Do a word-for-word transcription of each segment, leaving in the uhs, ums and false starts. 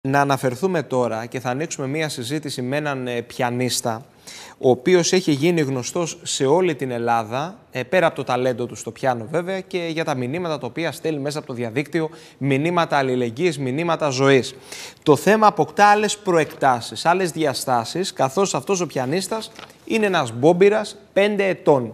Να αναφερθούμε τώρα και θα ανοίξουμε μία συζήτηση με έναν ε, πιανίστα, ο οποίος έχει γίνει γνωστός σε όλη την Ελλάδα, ε, πέρα από το ταλέντο του στο πιάνο βέβαια, και για τα μηνύματα τα οποία στέλνει μέσα από το διαδίκτυο, μηνύματα αλληλεγγύης, μηνύματα ζωής. Το θέμα αποκτά άλλες προεκτάσεις, άλλες διαστάσεις, καθώς αυτός ο πιανίστας είναι ένας μπόμπιρας πέντε ετών.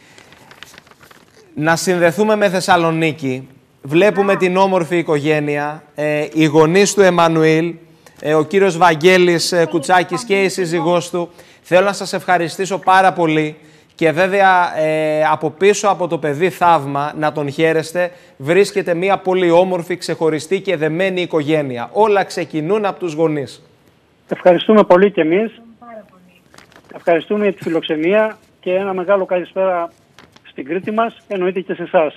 Να συνδεθούμε με Θεσσαλονίκη. Βλέπουμε την όμορφη οικογένεια, ε, οι γονείς του Εμμανουήλ, ε, ο κύριος Βαγγέλης ε, Κουτσάκης και η σύζυγός του. Θέλω να σας ευχαριστήσω πάρα πολύ και βέβαια ε, από πίσω από το παιδί θαύμα, να τον χαίρεστε, βρίσκεται μια πολύ όμορφη, ξεχωριστή και δεμένη οικογένεια. Όλα ξεκινούν από τους γονείς. Ευχαριστούμε πολύ κι εμείς. Ευχαριστούμε για τη φιλοξενία και ένα μεγάλο καλησπέρα στην Κρήτη μας, εννοείται και σε εσάς.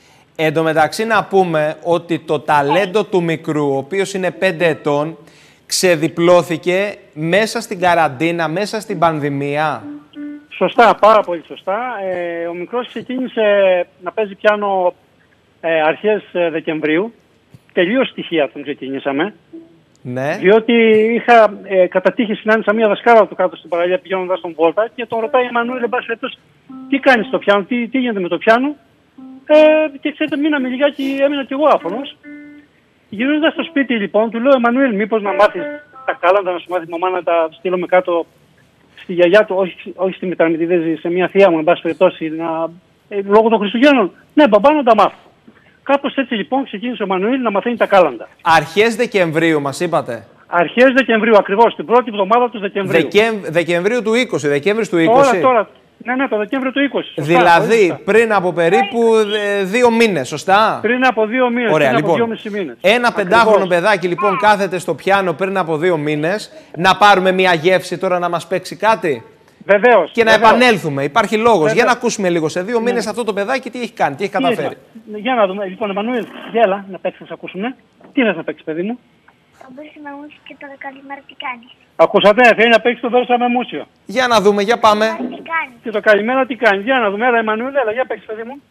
Εν τω μεταξύ να πούμε ότι το ταλέντο του μικρού, ο οποίος είναι πέντε ετών, ξεδιπλώθηκε μέσα στην καραντίνα, μέσα στην πανδημία. Σωστά, πάρα πολύ σωστά. Ε, ο μικρός ξεκίνησε να παίζει πιάνο ε, αρχές Δεκεμβρίου. Τελείως στοιχεία τον ξεκινήσαμε. Ναι. Διότι είχα ε, κατά τύχη συνάντησα μια δασκάλα του κάτω στην παραλία πηγαίνοντας στον Βόλτα και τον ρωτάει: Εμμανουήλ, εν πάση περιπτώσει, τι κάνεις στο πιάνο, τι, τι γίνεται με το πιάνο. Ε, και ξέρετε, μείναμε λιγάκι, έμεινα κι εγώ άφωνος. Γυρίζοντας στο σπίτι λοιπόν, του λέω: Εμμανουήλ, μήπως να μάθεις τα κάλαντα, να σου μάθει η μαμά να τα στείλουμε κάτω στη γιαγιά του, όχι, όχι στη μητέρα, γιατί δεν ζει, σε μια θεία μου, εν πάση περιπτώσει, να... ε, λόγω των Χριστουγέννων. Ναι, μπαμπά, να τα μάθω. Κάπως έτσι λοιπόν ξεκίνησε ο Εμμανουήλ να μαθαίνει τα κάλαντα. Αρχές Δεκεμβρίου μας είπατε. Αρχές Δεκεμβρίου, ακριβώς, την πρώτη εβδομάδα του Δεκεμβρίου. Δεκέμ... Δεκεμβρίου του είκοσι, Δεκέμβρης του είκοσι. Τώρα, τώρα. Ναι, ναι, το Δεκέμβριο του είκοσι. Σωστά, δηλαδή σωστά. πριν από περίπου ε, δύο μήνες, σωστά. Πριν από δύο μήνες. Ωραία, πριν λοιπόν. από δύο μισή μήνες. Ένα Ακριβώς. πεντάχρονο παιδάκι λοιπόν κάθεται στο πιάνο πριν από δύο μήνες. Να πάρουμε μια γεύση τώρα να μας παίξει κάτι. Βεβαίως. Και να βεβαίως. επανέλθουμε. Υπάρχει λόγος. Βεβαίως. Για να ακούσουμε λίγο σε δύο Ναι. μήνες αυτό το παιδάκι τι έχει κάνει, τι έχει Τι καταφέρει. είναι? Για να δούμε. Λοιπόν, Εμμανουήλ, γέλα να παίξεις, να σε ακούσουμε. Τι θες να παίξεις, παιδί μου? Το μπέσαμε μουσιο και το καλημέρα τι κάνεις. Ακούσατε, θέλει να παίξει το δώσαμε μουσιο. Για να δούμε, για πάμε. Τι κάνεις. Και το καλημέρα τι κάνει. Για να δούμε, έλα Εμμανουήλ, έλα, για παίξει, παιδί μου.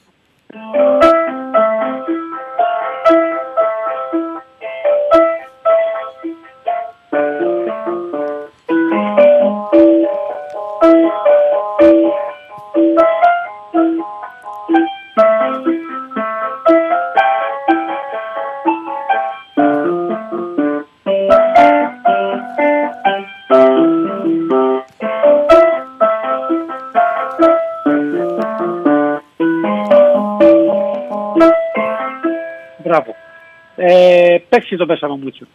Μπράβο. Ε, παίξει το πέσαμε μουτσιο.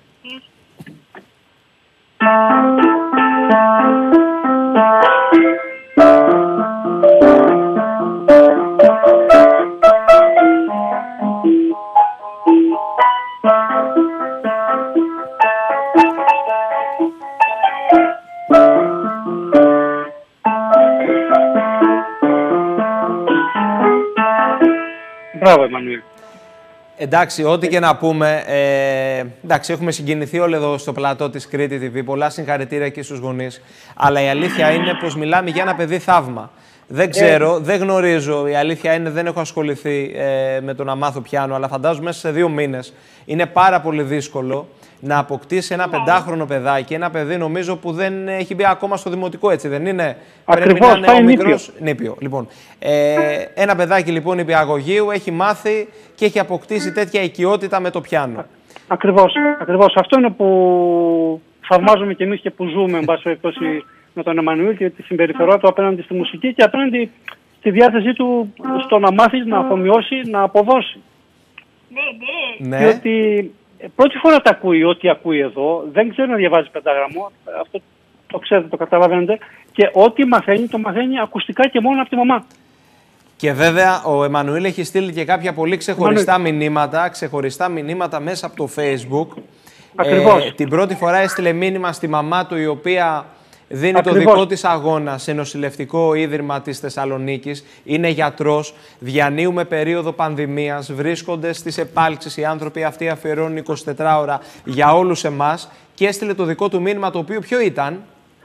Μπράβο, Εμμανουήλ. Εντάξει, ό,τι και να πούμε, ε, εντάξει, έχουμε συγκινηθεί όλοι εδώ στο πλατό της Κρήτη τι βι, πολλά συγχαρητήρια και στους γονείς, αλλά η αλήθεια είναι πως μιλάμε για ένα παιδί θαύμα. Δεν ξέρω, ε. δεν γνωρίζω, η αλήθεια είναι δεν έχω ασχοληθεί ε, με το να μάθω πιάνο, αλλά φαντάζομαι μέσα σε δύο μήνες είναι πάρα πολύ δύσκολο να αποκτήσει ένα πεντάχρονο παιδάκι, ένα παιδί νομίζω που δεν έχει μπει ακόμα στο δημοτικό, έτσι δεν είναι? Ακριβώς, Πρέπει να είναι ο νήπιο. μικρός νήπιο. Λοιπόν, ε, ένα παιδάκι λοιπόν υπηαγωγείου έχει μάθει και έχει αποκτήσει τέτοια οικειότητα με το πιάνο. Ακριβώς, ακριβώς. Αυτό είναι που θαυμάζουμε κι εμείς και που ζούμε, εν πάση περιπτώσει, με τον Εμμανουήλ και τη συμπεριφορά του απέναντι στη μουσική και απέναντι στη διάθεσή του στο να μάθει, να αφομοιώσει, να αποδώσει. Ναι, ναι. Ναι. Διότι πρώτη φορά τα ακούει ό,τι ακούει εδώ, δεν ξέρει να διαβάζει πεντάγραμμο, αυτό το ξέρετε, το καταλαβαίνετε, και ό,τι μαθαίνει, το μαθαίνει ακουστικά και μόνο από τη μαμά. Και βέβαια ο Εμμανουήλ έχει στείλει και κάποια πολύ ξεχωριστά μηνύματα, ξεχωριστά μηνύματα μέσα από το Facebook. Ακριβώς. Ε, την πρώτη φορά έστειλε μήνυμα στη μαμά του, η οποία δίνει Ακριβώς. το δικό της αγώνα σε νοσηλευτικό ίδρυμα της Θεσσαλονίκης. Είναι γιατρός, διανύουμε περίοδο πανδημίας, βρίσκονται στις επάλξεις. Οι άνθρωποι αυτοί αφιερώνουν είκοσι τέσσερις ώρα για όλους εμάς και έστειλε το δικό του μήνυμα, το οποίο ποιο ήταν?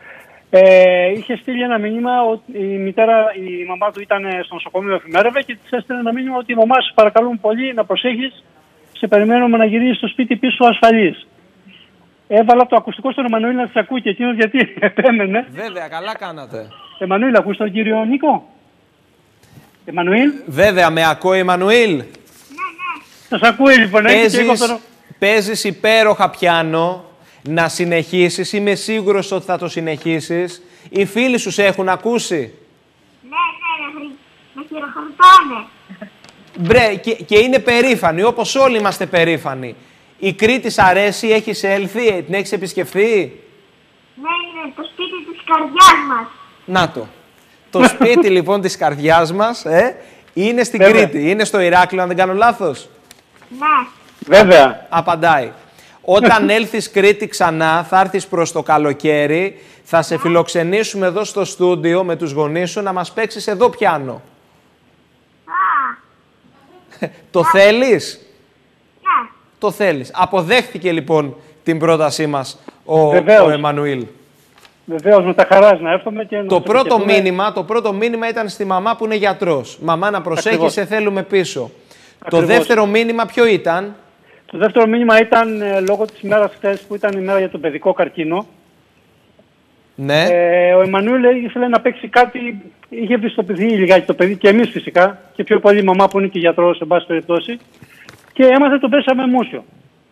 Ε, είχε στείλει ένα μήνυμα ότι η μητέρα, η μαμά του ήταν στο νοσοκομείο, εφημέρευε και της έστειλε ένα μήνυμα ότι η μαμά σου παρακαλούν πολύ να προσέχεις, σε περιμένουμε να γυρίσεις στο σπίτι πίσω ασφαλής. έβαλα το ακουστικό στον Εμμανουήλ να σας ακούει και εκείνος γιατί επέμενε. Βέβαια, καλά κάνατε. Εμμανουήλ, ακούς τον κύριο Νίκο? Εμμανουήλ. Βέβαια, με ακούει Εμμανουήλ. Ναι, ναι. Σας ακούει λοιπόν. Παίζεις, παίζεις υπέροχα πιάνο. Να συνεχίσεις, είμαι σίγουρος ότι θα το συνεχίσεις. Οι φίλοι σου σε έχουν ακούσει. Ναι, ναι, με χειροκροτάνε. Μπρε, και, και είναι περήφανοι, όπως όλοι είμαστε περήφανοι. Η Κρήτη σ' αρέσει, έχεις έλθει, την έχεις επισκεφθεί? Ναι, είναι το σπίτι της καρδιάς μας. Να το. Το σπίτι λοιπόν της καρδιάς μας ε, είναι στην Βέβαια. Κρήτη. Είναι στο Ηράκλειο, αν δεν κάνω λάθος. Ναι. Βέβαια. Απαντάει. Όταν έλθεις Κρήτη ξανά, θα έρθεις προς το καλοκαίρι, θα σε φιλοξενήσουμε εδώ στο στούντιο με τους γονείς σου να μας παίξεις εδώ πιάνο. Α, Το θέλεις? ναι. Το θέλεις. Αποδέχθηκε λοιπόν την πρότασή μας ο, Βεβαίως. ο Εμμανουήλ. Βεβαίως, με τα χαράς να έρθουμε και να Το σε πρώτο, επισκεφτούμε. μήνυμα, το πρώτο μήνυμα ήταν στη μαμά που είναι γιατρός. Μαμά, να προσέχεις, Ακριβώς. σε θέλουμε πίσω. Ακριβώς. Το δεύτερο μήνυμα ποιο ήταν? Το δεύτερο μήνυμα ήταν ε, λόγω της ημέρας χθες που ήταν η μέρα για τον παιδικό καρκίνο. Ναι. Ε, ο Εμμανουήλ ήθελε να παίξει κάτι, είχε ευαισθητοποιηθεί λιγάκι το παιδί και εμείς φυσικά και πιο πολύ η μαμά που είναι και γιατρός σε πάση περιπτώσει και έμαθε τον πέσαμε μούσιο.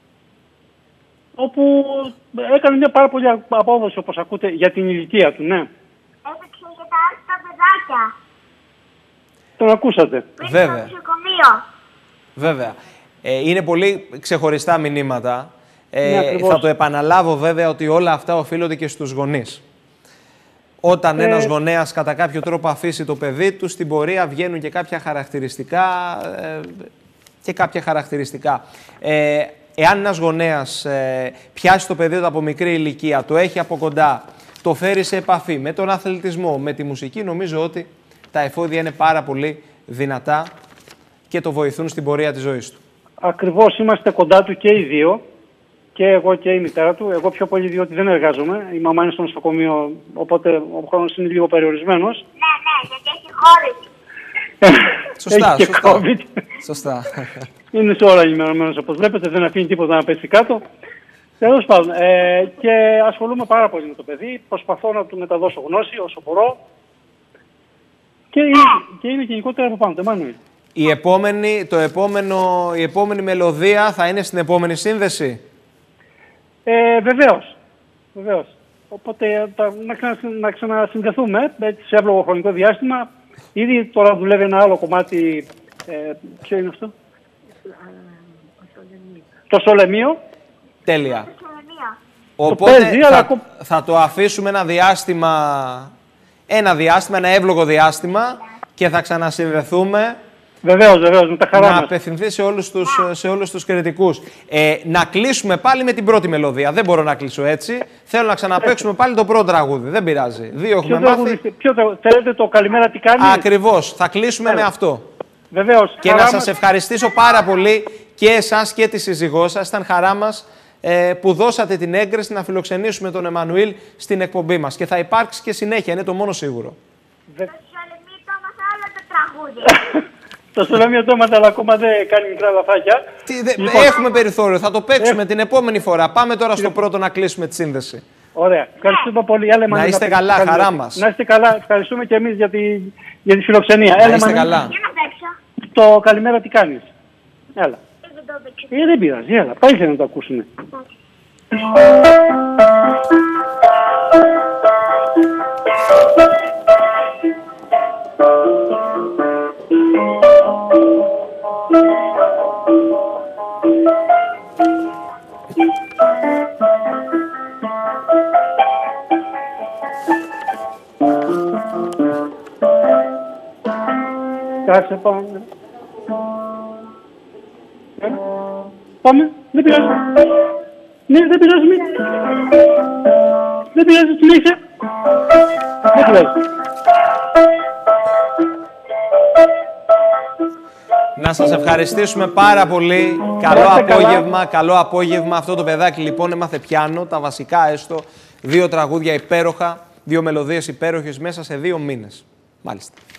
Όπου έκανε μια πάρα πολύ απόδοση όπως ακούτε για την ηλικία του, ναι. Έπαιξε για τα άρρωστα παιδάκια. Τον ακούσατε. Πριν Βέβαια. στο νοσοκομείο. Βέβαια. Ε, είναι πολύ ξεχωριστά μηνύματα. Ε, Ναι, ακριβώς. θα το επαναλάβω βέβαια ότι όλα αυτά οφείλονται και στους γονείς. Όταν Ε, ένας γονέας κατά κάποιο τρόπο αφήσει το παιδί του, στην πορεία βγαίνουν και κάποια χαρακτηριστικά. Ε, και κάποια χαρακτηριστικά. Ε, εάν ένας γονέας ε, πιάσει το παιδί του από μικρή ηλικία, το έχει από κοντά, το φέρει σε επαφή με τον αθλητισμό, με τη μουσική, νομίζω ότι τα εφόδια είναι πάρα πολύ δυνατά και το βοηθούν στην πορεία της ζωής του. Ακριβώς, είμαστε κοντά του και οι δύο, και εγώ και η μητέρα του. Εγώ πιο πολύ διότι δεν εργάζομαι. Η μαμά είναι στο νοσοκομείο, οπότε ο χρόνος είναι λίγο περιορισμένος. Ναι, ναι, γιατί έχει χώρες. Σωστά, Έχει και σωστά. COVID. Σωστά. Είναι σε όλα ενημερωμένος όπως βλέπετε, δεν αφήνει τίποτα να πέσει κάτω. Τέλος πάντων, ε, και ασχολούμαι πάρα πολύ με το παιδί. Προσπαθώ να του μεταδώσω γνώση όσο μπορώ. Και είναι, και είναι γενικότερα από πάνω. Εμμανουήλ. Η επόμενη, το επόμενο, η επόμενη μελωδία θα είναι στην επόμενη σύνδεση. Ε, βεβαίως. Βεβαίως. Οπότε τα, να, ξανα, να ξανασυνδεθούμε έτσι, σε εύλογο χρονικό διάστημα. Ήδη τώρα δουλεύει ένα άλλο κομμάτι. Ε, ποιο είναι αυτό? Το Σολεμίο. Τέλεια. Σολεμία. Οπότε παίζει, αλλά θα, ακό- θα το αφήσουμε ένα διάστημα, ένα διάστημα, ένα εύλογο διάστημα και θα ξανασυνδεθούμε. Βεβαίως, βεβαίως, με τα χαρά Να μας. απευθυνθεί σε όλους τους, σε όλους τους κριτικούς. Ε, να κλείσουμε πάλι με την πρώτη μελωδία. Δεν μπορώ να κλείσω έτσι. Θέλω να ξαναπαίξουμε πάλι το πρώτο τραγούδι. Δεν πειράζει. Δύο έχουμε Ποιο μάθει. τραγούδι- ποιο τραγούδι- θέλετε το καλημέρα τι κάνει? Ακριβώς. Θα κλείσουμε με αυτό. Βεβαίως. Και χαρά να σας μας. ευχαριστήσω πάρα πολύ και εσάς και τη σύζυγό σας. Ήταν χαρά μας ε, που δώσατε την έγκριση να φιλοξενήσουμε τον Εμμανουήλ στην εκπομπή μας. Και θα υπάρξει και συνέχεια, είναι το μόνο σίγουρο. Βε- Το Σολεμί το έμαθα όλα τα τραγούδια. Το Σολεμίο το έμαθα, αλλά ακόμα δεν κάνει μικρά λαθάκια. Τι, δε- Λοιπόν. Έχουμε περιθώριο, θα το παίξουμε Ε. την επόμενη φορά. Πάμε τώρα στο πρώτο να κλείσουμε τη σύνδεση. Ωραία. Ευχαριστούμε πολύ. Έλα, Εμμανουήλ, είστε παίξεις καλά, το καλημέρα. χαρά μας. Να είστε καλά. Ευχαριστούμε και εμείς για τη, για τη φιλοξενία. Να Έλα, είστε Εμμανουήλ, καλά. Για να παίξω. Το καλημέρα τι κάνεις? Έλα. Δεν το παίξω. Ε, δεν πειράζει. Έλα. Πάλι θέλει να το ακούσουμε. Κάτσε πάμε. Ε, Πάμε. Δεν πειράζει. Ναι, δεν πειράζει. Μη. Δεν πειράζει. Συνέχισε. Δεν πειράζει. Να σας ευχαριστήσουμε πάρα πολύ. Καλό Να είστε καλά. απόγευμα, καλό απόγευμα. Αυτό το παιδάκι λοιπόν έμαθε πιάνο, τα βασικά έστω. Δύο τραγούδια υπέροχα, δύο μελωδίες υπέροχες μέσα σε δύο μήνες. Μάλιστα.